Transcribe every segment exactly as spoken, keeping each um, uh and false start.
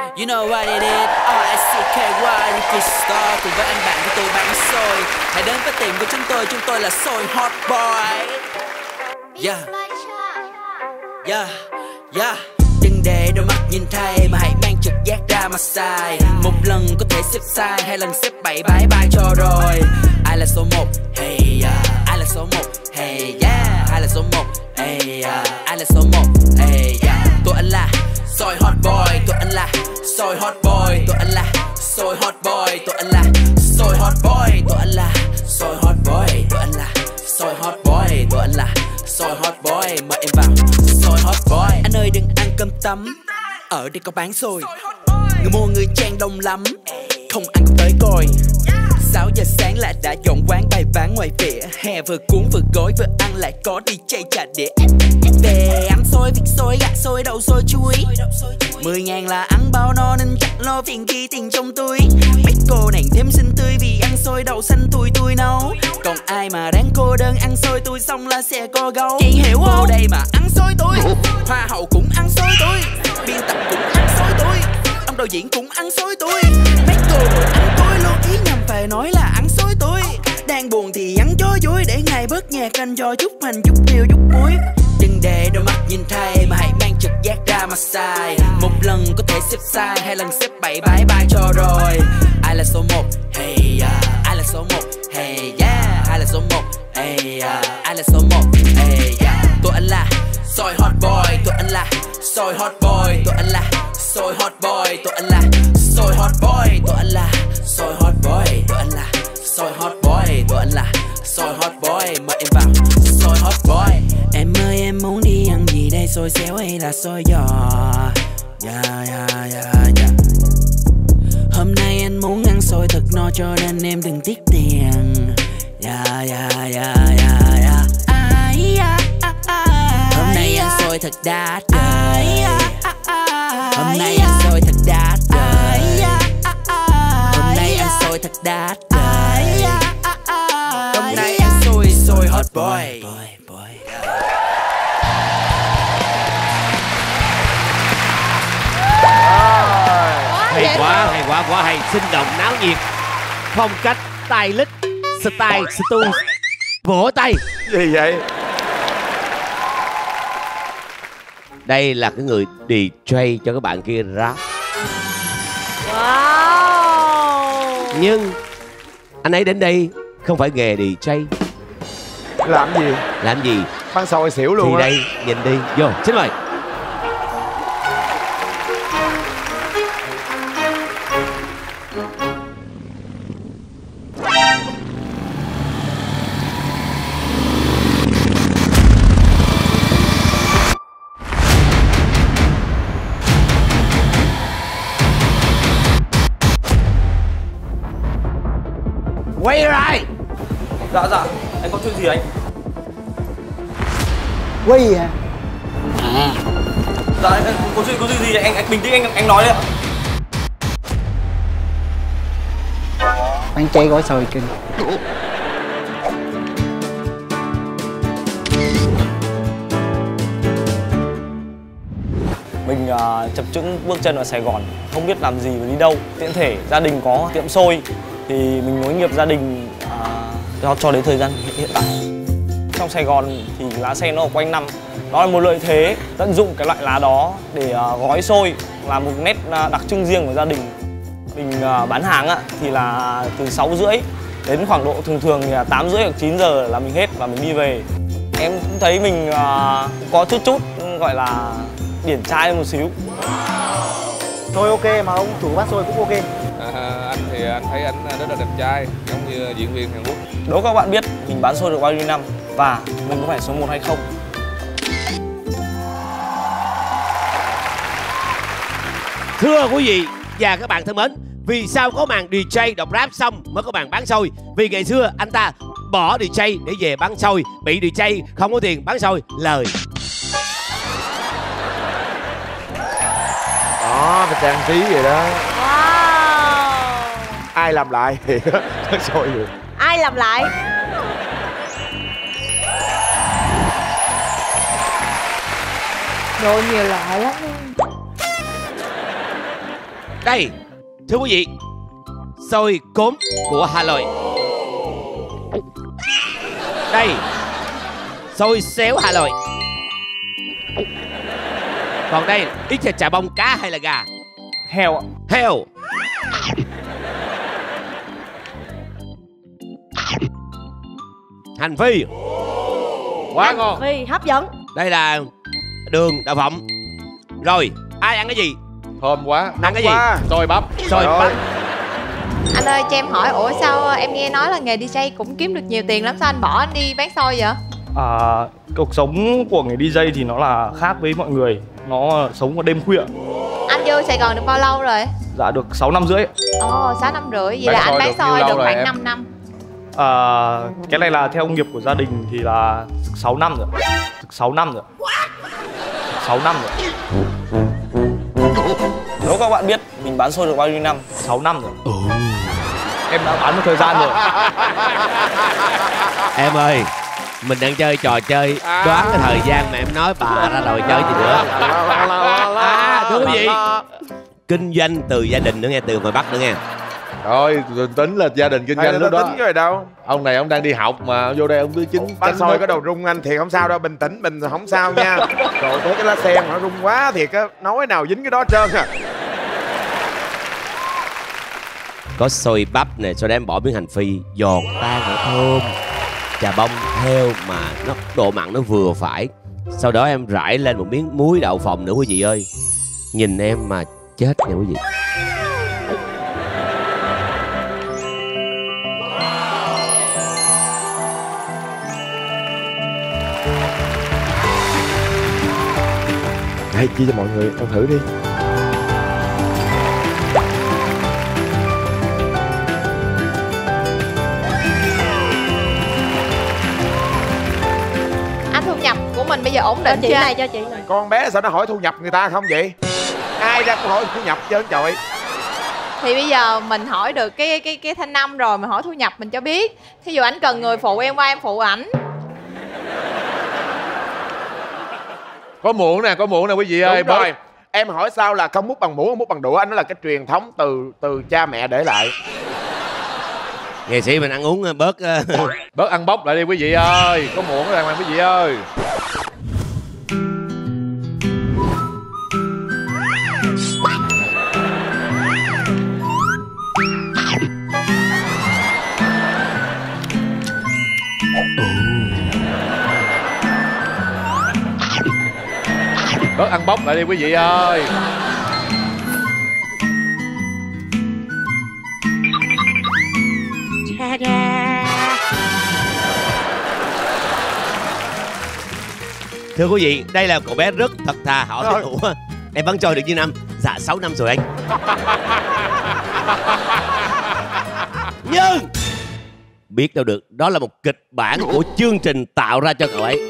You know what it is, R S C K Y Ricky Star cùng với anh bạn của tôi bán xôi. Hãy đến với tiệm của chúng tôi, chúng tôi là xôi Hot Boy. Yeah, yeah, yeah. Đừng để đôi mắt nhìn thay mà hãy mang trực giác ra mà xài. Một lần có thể xếp sai, hai lần xếp bảy bye bye cho rồi. Ai là số một? Hey yeah. Ai là số một? Hey yeah. Ai là số một? Hey yeah. Ai là số một? Hey yeah. Tụi anh là xôi Hot Boy, tụi anh là xôi Hot Boy, tụi anh là xôi Hot Boy, tụi anh là xôi Hot Boy, tụi anh là xôi Hot Boy, tụi anh là xôi Hot Boy, tụi anh là xôi Hot Boy. Mời em vào xôi Hot Boy. Anh ơi đừng ăn cơm tấm, ở đây có bán xôi. Người mua người chen đông lắm, không ăn cũng tới coi. Sáu giờ sáng là đã dọn quán bày bán ngoài vỉa hè, vừa cuốn vừa gói vừa ăn lại có đi chay trà đĩa. Về ăn xôi vịt xôi gà xôi đậu xôi chuối, mười ngàn là ăn bao no nên chẳng lo phiền ghi tiền trong túi. Mấy cô nàng thêm xinh tươi vì ăn xôi đậu xanh tui tui nấu. Còn ai mà đáng cô đơn ăn xôi tui xong là sẽ có gấu. Chị hiểu không? Cô đây mà ăn xôi tui, hoa hậu cũng ăn xôi tui, biên tập cũng ăn xôi tui, ông đạo diễn cũng ăn xôi tui. Mấy cô đội ăn tôi luôn ý nhầm phải nói là ăn xôi tui. Đang buồn thì ăn cho vui để ngày bớt nhạc canh cho chút hành chút điều chút muối. Đừng để đôi mắt nhìn thay mà hãy mang trực giác ra mà xài. Một lần có thể xếp sai, hai lần xếp bảy bye bye cho rồi. Ai là số một? Hey yeah. Ai là số một? Hey yeah. Ai là số một? Hey yeah. Ai là số một? Hey yeah. Tụi anh là xôi Hot Boy, tụi anh là xôi Hot Boy, tụi anh là xôi Hot Boy, tụi anh là xôi Hot Boy, tụi anh là xôi Hot Boy, tụi anh là xôi Hot Boy, tụi anh là xôi Hot Boy. Mời em vào xôi Hot Boy. Em ơi em muốn đi ăn gì đây, xôi xéo hay là xôi giò? Yeah yeah yeah yeah. Hôm nay anh muốn ăn xôi thật no cho nên em đừng tiếc tiền. Yeah yeah yeah yeah yeah. Ai, à, à, à, hôm nay ăn xôi thật đắt rồi. Hôm nay ăn xôi thật đắt rồi. Hôm nay ăn xôi thật đắt rồi. Hôm nay ăn xôi xôi Hot Boy. Hay quá, hay quá, quá hay, sinh động, náo nhiệt. Phong cách, style, style, stu. Vỗ tay. Gì vậy? Đây là cái người đi jay cho các bạn kia rap. Wow. Nhưng anh ấy đến đây không phải nghề đi jay. Làm gì? Làm gì? Bán xôi xỉu luôn. Thì á. đây, nhìn đi, vô, xin mời. Quay lại. Dạ dạ, anh có chuyện gì anh? Quay hả? À. Dạ anh, anh có chuyện có chuyện gì anh anh bình tĩnh anh anh nói đi ạ. Bán chay gói xôi kinh. Mình uh, chập chững bước chân vào Sài Gòn, không biết làm gì và đi đâu. Tiện thể gia đình có tiệm xôi thì mình nối nghiệp gia đình uh, cho, cho đến thời gian hiện, hiện tại. Trong Sài Gòn thì lá sen nó ở quanh năm, đó là một lợi thế, tận dụng cái loại lá đó để uh, gói xôi là một nét uh, đặc trưng riêng của gia đình. Mình uh, bán hàng uh, thì là từ sáu rưỡi đến khoảng độ thường thường thì là tám rưỡi hoặc chín giờ là mình hết và mình đi về. Em cũng thấy mình uh, có chút chút gọi là điển trai một xíu. Xôi ok mà ông chủ bán xôi cũng ok. À, anh thì anh thấy anh rất là đẹp trai, giống như diễn viên Hàn Quốc. Đố các bạn biết mình bán xôi được bao nhiêu năm và mình có phải số một hay không? Thưa quý vị và các bạn thân mến, vì sao có màn đi jay đọc rap xong mới có màn bán xôi? Vì ngày xưa anh ta bỏ đi jay để về bán xôi, bị đi jay không có tiền bán xôi, lời. Đó, phải trang trí vậy đó. Wow. Ai làm lại thì nó xôi vậy. Ai làm lại? Đồ nhiều loại lắm. Đây, thưa quý vị, xôi cốm của Hà Nội. Đây, xôi xéo Hà Nội. Còn đây, ít là chà bông cá hay là gà? Heo ạ. Heo. Hành phi. Quá ngon. Vì hấp dẫn. Đây là đường đậu phộng. Rồi, ai ăn cái gì? Thơm quá. Ăn cái gì? Quá. Xôi bắp. Xôi Trời bắp. ơi. Anh ơi cho em hỏi, ủa sao em nghe nói là nghề đi jay cũng kiếm được nhiều tiền lắm, sao anh bỏ anh đi bán xôi vậy? À, cuộc sống của người đi jay thì nó là khác với mọi người. Nó sống vào đêm khuya. Anh vô Sài Gòn được bao lâu rồi? Dạ được sáu năm rưỡi. Ồ, sáu năm rưỡi. Vậy Bán là anh xôi bán được nhiêu xôi lâu được rồi khoảng em? năm năm. À, cái này là theo nghiệp của gia đình thì là sáu năm rồi. sáu năm rồi. sáu năm rồi. Nếu các bạn biết mình bán xôi được bao nhiêu năm? sáu năm rồi. Ừ. Em đã bán một thời gian rồi. Em ơi, mình đang chơi trò chơi đoán cái thời gian mà em nói bà ra rồi chơi gì nữa. À, thưa quý vị, kinh doanh từ gia đình nữa nghe, từ ngoài Bắc nữa nghe. Rồi, tính là gia đình kinh Hay doanh là lúc ta đó. tính rồi đâu. Ông này ông đang đi học mà vô đây ông thứ chính. Bánh xôi có đầu rung anh, thiệt không sao đâu, bình tĩnh, bình không sao nha. Rồi tới cái lá sen nó rung quá thiệt á, nói nào dính cái đó trơn à. Có xôi bắp nè, sau đó em bỏ miếng hành phi, giòn tan ở thơm. Chà bông heo mà nó độ mặn nó vừa phải. Sau đó em rải lên một miếng muối đậu phộng nữa quý vị ơi. Nhìn em mà chết nha quý vị. Đây, chia cho mọi người, ông thử đi. Anh thu nhập của mình bây giờ ổn Cho định chị chưa? này, cho chị này. Con bé sao nó hỏi thu nhập người ta không vậy? Ai ra câu hỏi thu nhập trơn trời. Thì bây giờ mình hỏi được cái cái cái thanh năm rồi, mình hỏi thu nhập mình cho biết. Thí dụ anh cần người phụ em qua em phụ ảnh. Có muỗng nè, có muỗng nè quý vị ơi. Đúng rồi. Em hỏi sao là không múc bằng muỗng, không múc bằng đũa, anh nói là cái truyền thống từ từ cha mẹ để lại. Nghệ sĩ mình ăn uống bớt uh... Bớt ăn bốc lại đi quý vị ơi. Có muỗng đàng hoàng quý vị ơi. Bớt ăn bốc lại đi quý vị ơi. Thưa quý vị, đây là cậu bé rất thật thà hỏi với Ủa em bắn trôi được nhiêu năm? Dạ sáu năm rồi anh. Nhưng biết đâu được, đó là một kịch bản của chương trình tạo ra cho cậu ấy.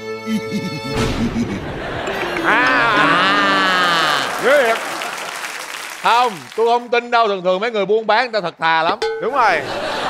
À, ghê thiệt. Không, tôi không tin đâu. Thường thường mấy người buôn bán người ta thật thà lắm. Đúng rồi.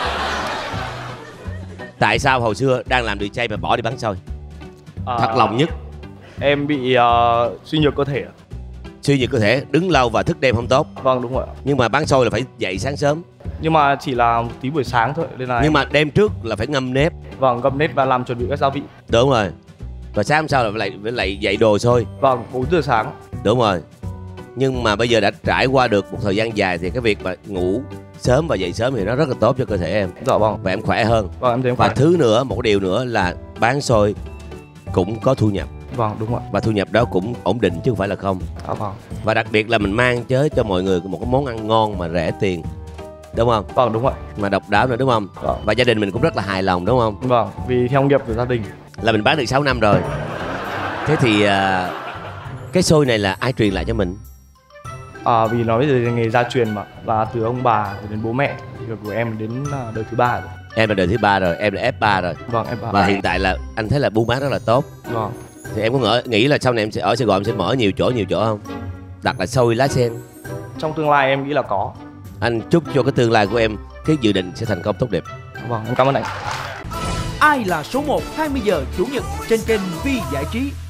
Tại sao hồi xưa đang làm đi jay mà bỏ đi bán xôi? À, Thật lòng nhất. Em bị uh, suy nhược cơ thể. Suy nhược cơ thể, đứng lâu và thức đêm không tốt. Vâng đúng rồi. Nhưng mà bán xôi là phải dậy sáng sớm. Nhưng mà chỉ là một tí buổi sáng thôi nên là Nhưng em... mà đêm trước là phải ngâm nếp. Vâng, ngâm nếp và làm chuẩn bị các gia vị. Đúng rồi. Và sáng hôm sau là phải lại, phải lại dậy đồ xôi. Vâng, bốn giờ sáng. Đúng rồi. Nhưng mà bây giờ đã trải qua được một thời gian dài thì cái việc mà ngủ sớm và dậy sớm thì nó rất là tốt cho cơ thể em. Dạ vâng. Và em khỏe hơn. Vâng, em thấy em Và khỏe. thứ nữa, một điều nữa là bán xôi cũng có thu nhập. Vâng, đúng rồi. Và thu nhập đó cũng ổn định chứ không phải là không. Dạ vâng. Và đặc biệt là mình mang tới cho mọi người một cái món ăn ngon mà rẻ tiền. Đúng không? Vâng, đúng rồi. Mà độc đáo nữa đúng không? Vâng. Và gia đình mình cũng rất là hài lòng đúng không? Vâng, vì theo nghiệp của gia đình. Là mình bán được sáu năm rồi. Thế thì à, cái xôi này là ai truyền lại cho mình? À, vì nó bây giờ là nghề gia truyền mà, là từ ông bà đến bố mẹ. Việc của em đến đời thứ ba rồi. Em là đời thứ ba rồi, em là ép ba rồi. Vâng, em ba. Và hiện tại là anh thấy là buôn bán rất là tốt. Vâng. Thì em có ngỡ, nghĩ là sau này em sẽ ở Sài Gòn em sẽ mở nhiều chỗ nhiều chỗ không? Đặt là xôi lá sen. Trong tương lai em nghĩ là có. Anh chúc cho cái tương lai của em, cái dự định sẽ thành công tốt đẹp. Vâng, em cảm ơn anh. Ai là số một hai mươi giờ Chủ nhật trên kênh Vi Giải Trí.